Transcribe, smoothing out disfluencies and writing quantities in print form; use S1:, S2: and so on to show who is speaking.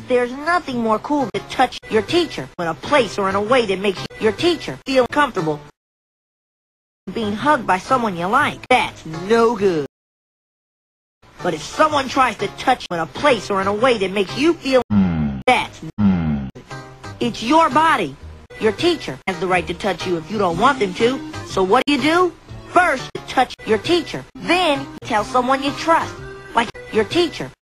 S1: There's nothing more cool than touch your teacher in a place or in a way that makes your teacher feel comfortable. Being hugged by someone you like, that's no good. But if someone tries to touch you in a place or in a way that makes you feel, that's good. It's your body. Your teacher has the right to touch you if you don't want them to. So what do? First, touch your teacher. Then, tell someone you trust, like your teacher.